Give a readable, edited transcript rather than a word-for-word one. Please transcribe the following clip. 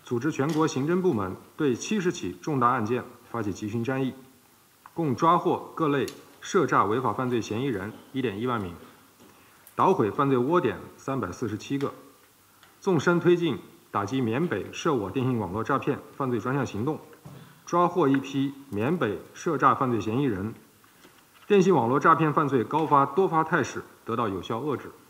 组织全国刑侦部门对70起重大案件发起集群战役，共抓获各类涉诈违法犯罪嫌疑人1.1万名，捣毁犯罪窝点347个，纵深推进打击缅北涉我电信网络诈骗犯罪专项行动，抓获一批缅北涉诈犯罪嫌疑人，电信网络诈骗犯罪高发多发态势得到有效遏制。